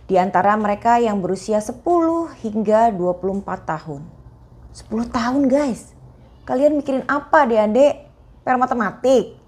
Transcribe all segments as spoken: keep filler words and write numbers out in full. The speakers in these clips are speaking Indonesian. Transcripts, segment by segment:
Di antara mereka yang berusia sepuluh hingga dua puluh empat tahun. sepuluh tahun guys. Kalian mikirin apa adik-adik? P R matematik?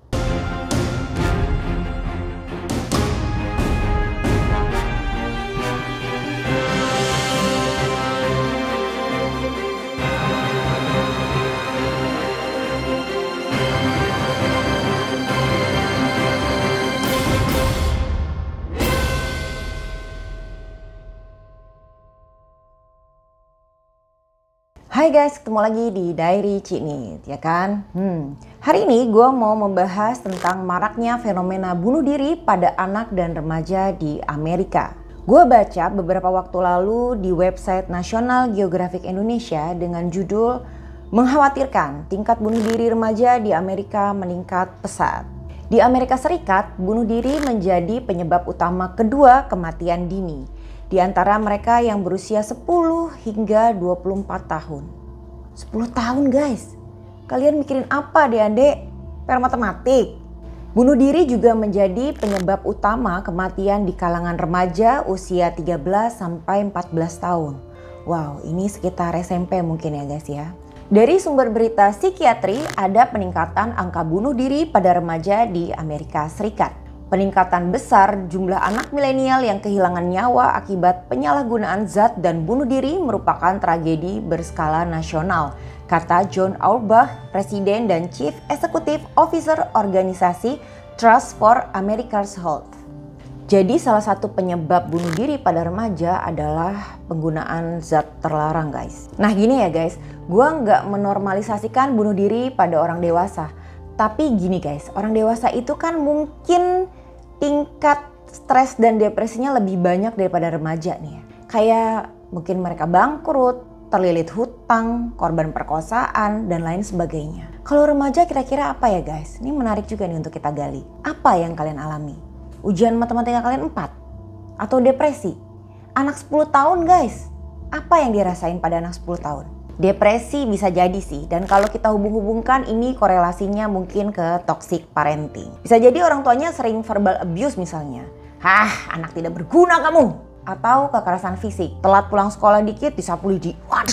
Hai guys, ketemu lagi di Diary Cinit, ya kan? Hmm, hari ini gue mau membahas tentang maraknya fenomena bunuh diri pada anak dan remaja di Amerika. Gue baca beberapa waktu lalu di website National Geographic Indonesia dengan judul "Mengkhawatirkan tingkat bunuh diri remaja di Amerika meningkat pesat". Di Amerika Serikat, bunuh diri menjadi penyebab utama kedua kematian dini. Di antara mereka yang berusia sepuluh hingga dua puluh empat tahun. sepuluh tahun guys. Kalian mikirin apa adik-adik? P R matematik? Bunuh diri juga menjadi penyebab utama kematian di kalangan remaja usia tiga belas sampai empat belas tahun. Wow, ini sekitar S M P mungkin ya guys ya. Dari sumber berita psikiatri ada peningkatan angka bunuh diri pada remaja di Amerika Serikat. Peningkatan besar jumlah anak milenial yang kehilangan nyawa akibat penyalahgunaan zat dan bunuh diri merupakan tragedi berskala nasional, kata John Auerbach, Presiden dan Chief Executive Officer organisasi Trust for America's Health. Jadi salah satu penyebab bunuh diri pada remaja adalah penggunaan zat terlarang guys. Nah gini ya guys, gue nggak menormalisasikan bunuh diri pada orang dewasa. Tapi gini guys, orang dewasa itu kan mungkin tingkat stres dan depresinya lebih banyak daripada remaja nih ya. Kayak mungkin mereka bangkrut, terlilit hutang, korban perkosaan, dan lain sebagainya. Kalau remaja kira-kira apa ya guys? Ini menarik juga nih untuk kita gali. Apa yang kalian alami? Ujian matematika kalian empat? Atau depresi? Anak sepuluh tahun guys, apa yang dirasain pada anak sepuluh tahun? Depresi bisa jadi sih, dan kalau kita hubung-hubungkan ini korelasinya mungkin ke toxic parenting. Bisa jadi orang tuanya sering verbal abuse misalnya. Hah, anak tidak berguna kamu. Atau kekerasan fisik, telat pulang sekolah dikit disapu lidi.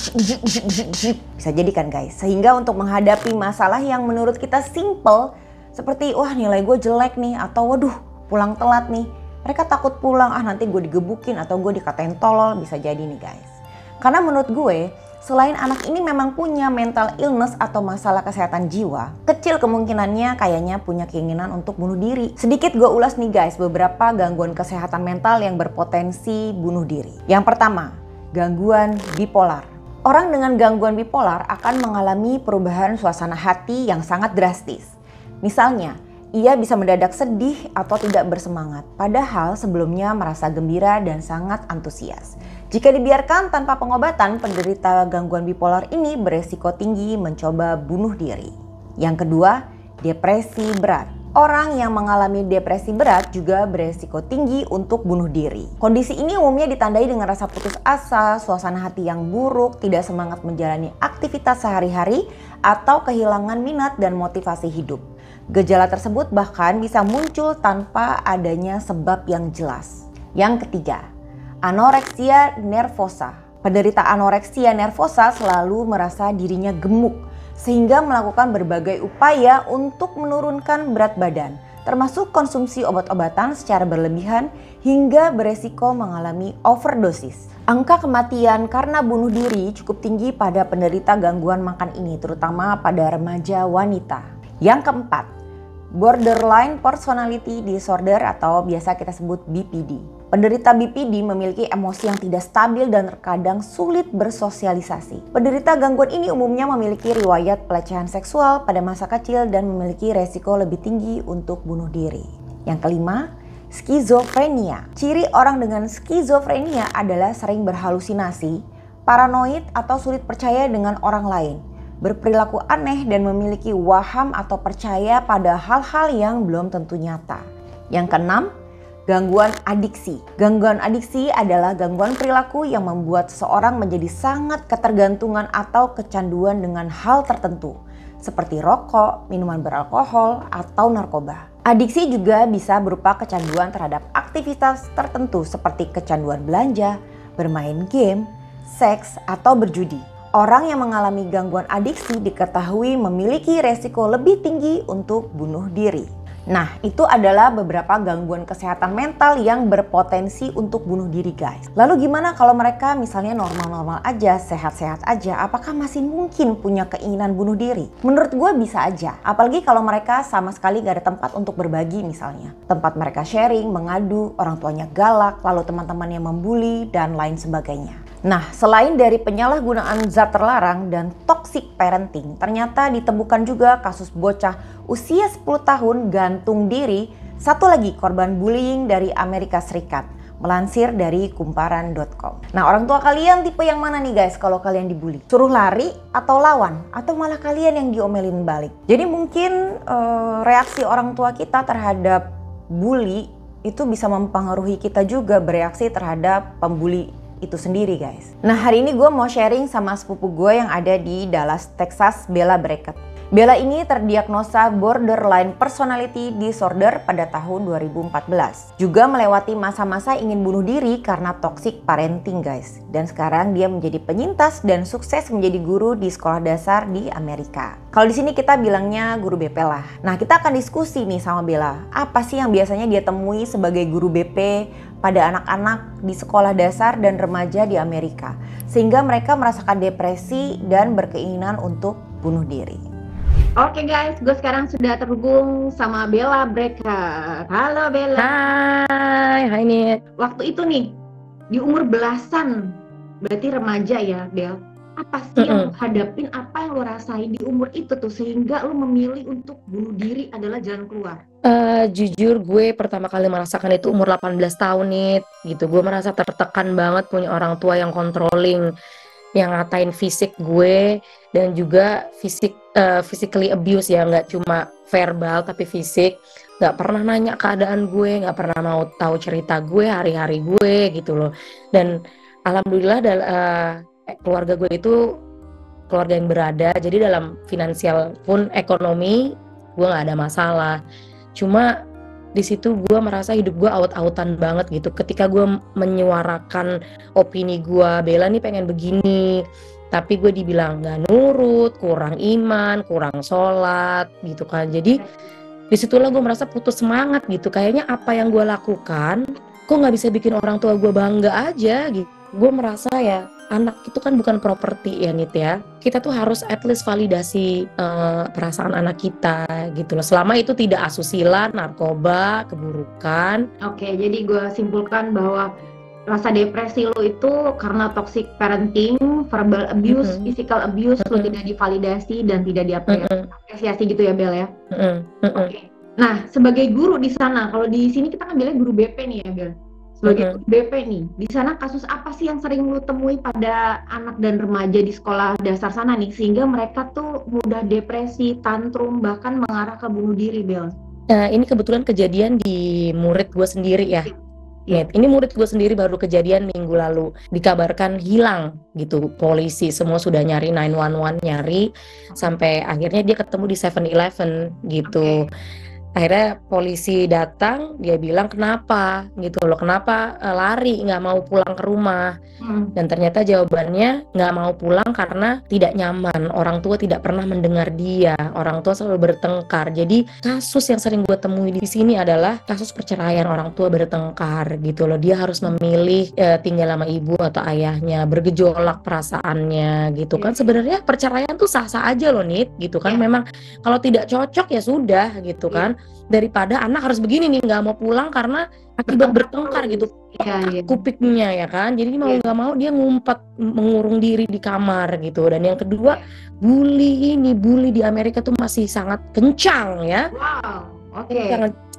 Bisa jadi kan guys, sehingga untuk menghadapi masalah yang menurut kita simple, seperti wah nilai gue jelek nih, atau waduh pulang telat nih. Mereka takut pulang, ah nanti gue digebukin atau gue dikatain tolol, bisa jadi nih guys. Karena menurut gue, selain anak ini memang punya mental illness atau masalah kesehatan jiwa, kecil kemungkinannya kayaknya punya keinginan untuk bunuh diri. Sedikit gue ulas nih guys beberapa gangguan kesehatan mental yang berpotensi bunuh diri. Yang pertama, gangguan bipolar. Orang dengan gangguan bipolar akan mengalami perubahan suasana hati yang sangat drastis. Misalnya, ia bisa mendadak sedih atau tidak bersemangat, padahal sebelumnya merasa gembira dan sangat antusias. Jika dibiarkan tanpa pengobatan, penderita gangguan bipolar ini beresiko tinggi mencoba bunuh diri. Yang kedua, depresi berat. Orang yang mengalami depresi berat juga beresiko tinggi untuk bunuh diri. Kondisi ini umumnya ditandai dengan rasa putus asa, suasana hati yang buruk, tidak semangat menjalani aktivitas sehari-hari, atau kehilangan minat dan motivasi hidup. Gejala tersebut bahkan bisa muncul tanpa adanya sebab yang jelas. Yang ketiga, anoreksia nervosa. Penderita anoreksia nervosa selalu merasa dirinya gemuk sehingga melakukan berbagai upaya untuk menurunkan berat badan, termasuk konsumsi obat-obatan secara berlebihan hingga beresiko mengalami overdosis. Angka kematian karena bunuh diri cukup tinggi pada penderita gangguan makan ini, terutama pada remaja wanita. Yang keempat, borderline personality disorder atau biasa kita sebut B P D. Penderita B P D memiliki emosi yang tidak stabil dan terkadang sulit bersosialisasi. Penderita gangguan ini umumnya memiliki riwayat pelecehan seksual pada masa kecil dan memiliki resiko lebih tinggi untuk bunuh diri. Yang kelima, skizofrenia. Ciri orang dengan skizofrenia adalah sering berhalusinasi, paranoid atau sulit percaya dengan orang lain, berperilaku aneh dan memiliki waham atau percaya pada hal-hal yang belum tentu nyata. Yang keenam, gangguan adiksi. Gangguan adiksi adalah gangguan perilaku yang membuat seseorang menjadi sangat ketergantungan atau kecanduan dengan hal tertentu, seperti rokok, minuman beralkohol, atau narkoba. Adiksi juga bisa berupa kecanduan terhadap aktivitas tertentu seperti kecanduan belanja, bermain game, seks, atau berjudi. Orang yang mengalami gangguan adiksi diketahui memiliki resiko lebih tinggi untuk bunuh diri. Nah, itu adalah beberapa gangguan kesehatan mental yang berpotensi untuk bunuh diri, guys. Lalu gimana kalau mereka misalnya normal-normal aja, sehat-sehat aja, apakah masih mungkin punya keinginan bunuh diri? Menurut gue bisa aja, apalagi kalau mereka sama sekali gak ada tempat untuk berbagi misalnya. Tempat mereka sharing, mengadu, orang tuanya galak, lalu teman-temannya membuli, dan lain sebagainya. Nah, selain dari penyalahgunaan zat terlarang dan toxic parenting, ternyata ditemukan juga kasus bocah usia sepuluh tahun gantung diri, satu lagi korban bullying dari Amerika Serikat, melansir dari kumparan dot com. Nah, orang tua kalian tipe yang mana nih guys kalau kalian dibully? Suruh lari atau lawan? Atau malah kalian yang diomelin balik? Jadi mungkin uh, reaksi orang tua kita terhadap bully itu bisa mempengaruhi kita juga bereaksi terhadap pembuli itu sendiri, guys. Nah, hari ini gue mau sharing sama sepupu gue yang ada di Dallas, Texas, Bella Brackett. Bella ini terdiagnosa borderline personality disorder pada tahun dua ribu empat belas. Juga melewati masa-masa ingin bunuh diri karena toxic parenting, guys. Dan sekarang dia menjadi penyintas dan sukses menjadi guru di sekolah dasar di Amerika. Kalau di sini kita bilangnya guru B P lah. Nah, kita akan diskusi nih sama Bella. Apa sih yang biasanya dia temui sebagai guru B P pada anak-anak di sekolah dasar dan remaja di Amerika, sehingga mereka merasakan depresi dan berkeinginan untuk bunuh diri. Oke guys, gue sekarang sudah terhubung sama Bella Brackett. Halo Bella. Hai, hai Nit. Waktu itu nih, di umur belasan, berarti remaja ya Bel. Apa sih yang lo hadapin, apa yang lo rasain di umur itu tuh sehingga lo memilih untuk bunuh diri adalah jalan keluar? Uh, jujur gue pertama kali merasakan itu umur delapan belas tahun Nit, gitu. Gue merasa tertekan banget punya orang tua yang controlling, yang ngatain fisik gue dan juga fisik uh, physically abuse ya, nggak cuma verbal tapi fisik, nggak pernah nanya keadaan gue, nggak pernah mau tahu cerita gue, hari-hari gue gitu loh. Dan alhamdulillah dal- uh, keluarga gue itu keluarga yang berada, jadi dalam finansial pun ekonomi gue nggak ada masalah. Cuma di situ gue merasa hidup gue aut-autan banget gitu. Ketika gue menyuarakan opini gue, Bella nih pengen begini, tapi gue dibilang gak nurut, kurang iman, kurang sholat gitu kan. Jadi disitulah gue merasa putus semangat gitu. Kayaknya apa yang gue lakukan kok gak bisa bikin orang tua gue bangga aja gitu. Gue merasa ya, anak itu kan bukan properti ya Nit ya. Kita tuh harus at least validasi uh, perasaan anak kita gitu loh. Selama itu tidak asusila, narkoba, keburukan. Oke, jadi gue simpulkan bahwa rasa depresi lo itu karena toxic parenting, verbal abuse, mm-hmm. physical abuse, mm-hmm. lo tidak divalidasi dan tidak diapresiasi mm-hmm. gitu ya Bel ya. Mm-hmm. Mm-hmm. Oke. Nah, sebagai guru di sana, kalau di sini kita kan bilangnya guru B P nih ya Bel. Sebagai mm-hmm. B P nih, di sana kasus apa sih yang sering lu temui pada anak dan remaja di sekolah dasar sana nih sehingga mereka tuh mudah depresi, tantrum, bahkan mengarah ke bunuh diri, Bel? Nah, ini kebetulan kejadian di murid gue sendiri ya. Yeah. Ini murid gue sendiri baru kejadian minggu lalu, dikabarkan hilang gitu. Polisi semua sudah nyari nine one one, nyari sampai akhirnya dia ketemu di seven eleven gitu. Okay. Akhirnya polisi datang, dia bilang kenapa gitu loh, kenapa uh, lari nggak mau pulang ke rumah. hmm. Dan ternyata jawabannya nggak mau pulang karena tidak nyaman, orang tua tidak pernah mendengar dia, orang tua selalu bertengkar. Jadi kasus yang sering gue temui di sini adalah kasus perceraian, orang tua bertengkar gitu loh. Dia harus memilih uh, tinggal sama ibu atau ayahnya, bergejolak perasaannya gitu kan. Sebenarnya perceraian tuh sah-sah aja loh Nit gitu kan. yeah. Memang kalau tidak cocok ya sudah gitu yeah. kan. Daripada anak harus begini nih, nggak mau pulang karena akibat bertengkar gitu, ya, ya. kupiknya ya kan. Jadi mau nggak ya. mau dia ngumpet, mengurung diri di kamar gitu. Dan yang kedua, bully ini bully di Amerika tuh masih sangat kencang ya. Wow, oke. Okay. Sangat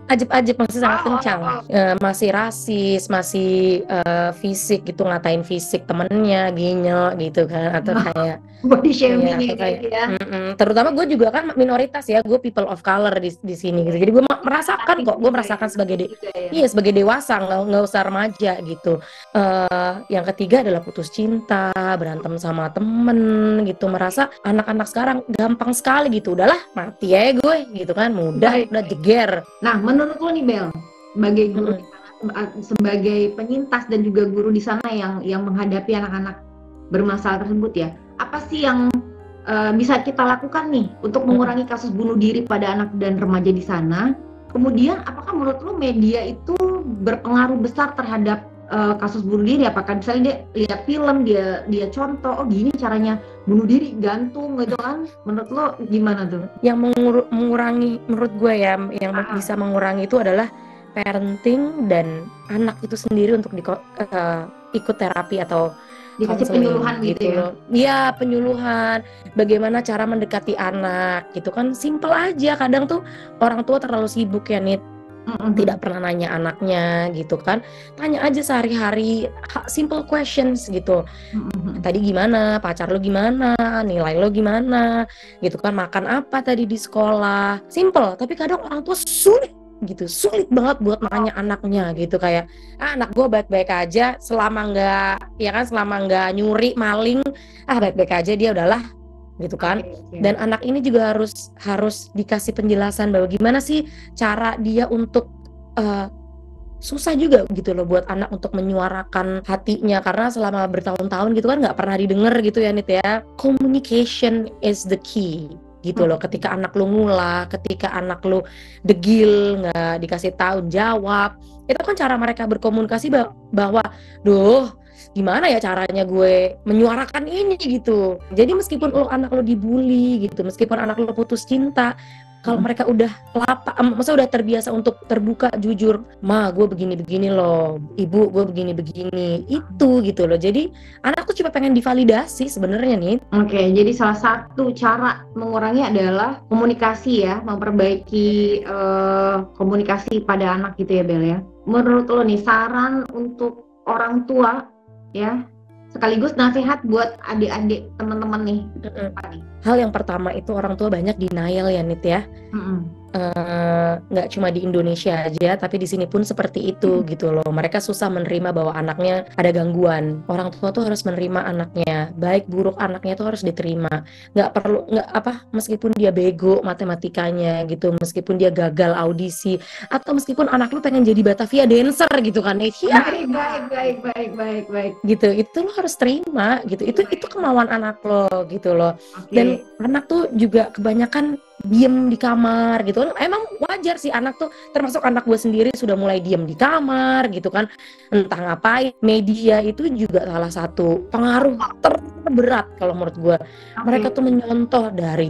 Ajib-ajib masih sangat Oh, kencang, oh, oh. Eh, masih rasis, masih eh, fisik gitu, ngatain fisik temennya, genyok gitu kan, atau kayak Body iya shaming atau ya kayak guys ya. mm-mm. Terutama gue juga kan minoritas ya, gue people of color di di sini gitu. Jadi gue merasakan kok, gue merasakan sebagai de- Juga ya. iya sebagai dewasa, nggak nggak usah remaja gitu. Eh, yang ketiga adalah putus cinta, berantem sama temen gitu, merasa anak-anak sekarang gampang sekali gitu, udahlah mati ya gue gitu kan, mudah Baik. udah jeger. Nah, menurut lo nih Bel, sebagai guru Mm-mm. di sana, sebagai penyintas dan juga guru di sana yang yang menghadapi anak-anak bermasalah tersebut ya, apa sih yang uh, bisa kita lakukan nih untuk mengurangi kasus bunuh diri pada anak dan remaja di sana? Kemudian, apakah menurut lo media itu berpengaruh besar terhadap uh, kasus bunuh diri? Apakah misalnya dia lihat film, dia dia contoh, oh gini caranya bunuh diri, gantung gitu kan? Menurut lo gimana tuh? Yang mengur- mengurangi, menurut gue ya, yang Ah. bisa mengurangi itu adalah parenting dan anak itu sendiri untuk di, uh, ikut terapi atau Dikasih counseling penyuluhan gitu ya? loh. Iya, penyuluhan. Bagaimana cara mendekati anak gitu kan, simple aja. Kadang tuh orang tua terlalu sibuk ya Nit, Mm-mm. tidak pernah nanya anaknya gitu kan. Tanya aja sehari-hari, ha- simple questions gitu. Mm-mm. Tadi gimana, pacar lo gimana, nilai lo gimana, gitu kan, makan apa tadi di sekolah. Simple, tapi kadang orang tua sulit gitu, sulit banget buat nanya anaknya gitu, kayak ah, anak gue baik-baik aja selama nggak, ya kan, selama nggak nyuri, maling, ah baik-baik aja dia, udahlah gitu kan. Oke, oke. Dan anak ini juga harus harus dikasih penjelasan bahwa gimana sih cara dia untuk uh, susah juga gitu loh buat anak untuk menyuarakan hatinya, karena selama bertahun-tahun gitu kan nggak pernah didengar gitu ya Nit ya. Communication is the key gitu loh. Ketika anak lu ngulah, ketika anak lu degil, nggak dikasih tahu jawab, itu kan cara mereka berkomunikasi bah- bahwa duh gimana ya caranya gue menyuarakan ini gitu. Jadi meskipun lo anak lo dibully gitu, meskipun anak lo putus cinta, kalau mereka udah lapa, masa udah terbiasa untuk terbuka jujur, ma gue begini-begini loh, ibu gue begini-begini, itu gitu loh. Jadi anak tuh cuma pengen divalidasi sebenarnya nih. Oke, jadi salah satu cara mengurangi adalah komunikasi ya, memperbaiki eh, komunikasi pada anak gitu ya Bel ya. Menurut lo nih saran untuk orang tua ya, sekaligus nasihat buat adik-adik teman-teman nih. Mm-mm. Apa nih? Hal yang pertama itu orang tua banyak denial ya Nit ya. Mm-mm. Nggak uh, cuma di Indonesia aja, tapi di sini pun seperti itu hmm. gitu loh. Mereka susah menerima bahwa anaknya ada gangguan. Orang tua tuh harus menerima anaknya, baik buruk anaknya tuh harus diterima. Nggak perlu, nggak apa, meskipun dia bego matematikanya gitu, meskipun dia gagal audisi, atau meskipun anak lu pengen jadi Batavia dancer gitu kan, eh, ya, baik, baik, baik, baik, baik, baik. gitu, itu lo harus terima gitu. Itu itu kemauan anak lo gitu loh. Okay. Dan anak tuh juga kebanyakan diem di kamar gitu kan. Emang wajar sih, anak tuh termasuk anak gue sendiri sudah mulai diem di kamar gitu kan, entah ngapain. Media itu juga salah satu pengaruh terberat kalau menurut gue. Okay. Mereka tuh menyontoh dari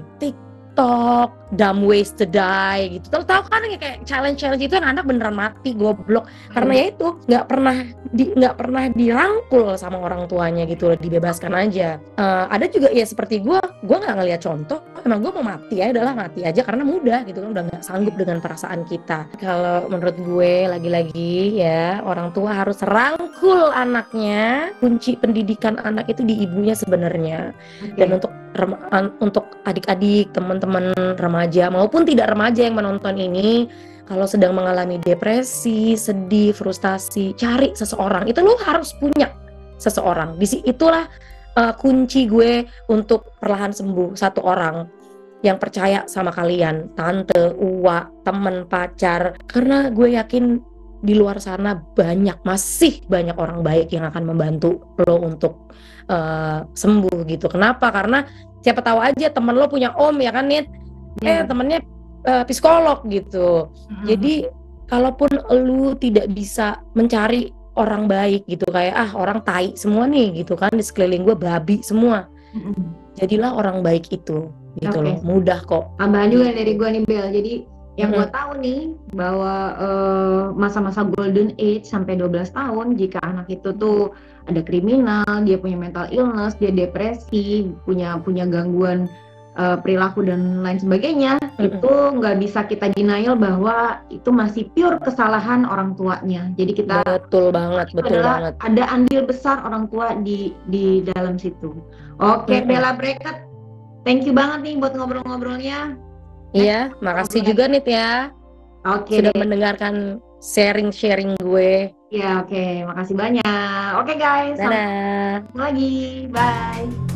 TikTok, Dumb Ways to Die gitu. Tahu-tahu kan kayak challenge-challenge itu yang anak beneran mati goblok. Karena ya itu nggak pernah di nggak pernah dirangkul sama orang tuanya gitu loh, dibebaskan aja. Uh, ada juga ya seperti gue, gue nggak ngeliat contoh. Emang gue mau mati ya, udahlah mati aja karena mudah gitu kan, udah nggak sanggup dengan perasaan kita. Kalau menurut gue lagi-lagi ya, orang tua harus rangkul anaknya. Kunci pendidikan anak itu di ibunya sebenarnya. Okay. Dan untuk untuk adik-adik, teman-teman remaja maupun tidak remaja yang menonton ini, kalau sedang mengalami depresi, sedih, frustasi, cari seseorang. Itu lo harus punya seseorang. Di itulah uh, kunci gue untuk perlahan sembuh, satu orang yang percaya sama kalian, tante, uwa, temen, pacar. Karena gue yakin di luar sana banyak, masih banyak orang baik yang akan membantu lo untuk uh, sembuh gitu. Kenapa? Karena siapa tahu aja temen lo punya om ya kan Nit, yeah. eh temennya uh, psikolog gitu. Mm-hmm. Jadi kalaupun lo tidak bisa mencari orang baik gitu, kayak ah orang tai semua nih gitu kan, di sekeliling gue babi semua. Mm-hmm. Jadilah orang baik itu gitu okay. loh, mudah kok. Tambahan juga dari gue nih Bel, jadi yang mm-hmm. gue tahu nih bahwa uh, masa-masa golden age sampai dua belas tahun, jika anak itu tuh ada kriminal, dia punya mental illness, dia depresi, punya punya gangguan uh, perilaku dan lain sebagainya, Mm-mm. itu nggak bisa kita denial bahwa itu masih pure kesalahan orang tuanya. Jadi kita Betul banget, itu betul adalah banget. ada andil besar orang tua di di dalam situ. Oke, Mm-mm. Bella Bracket, thank you banget nih buat ngobrol-ngobrolnya. Iya, makasih juga nih ya Oke sudah deh. mendengarkan sharing-sharing gue. Ya, oke, makasih banyak. Oke guys, sampai Dadah. ketemu lagi. Bye.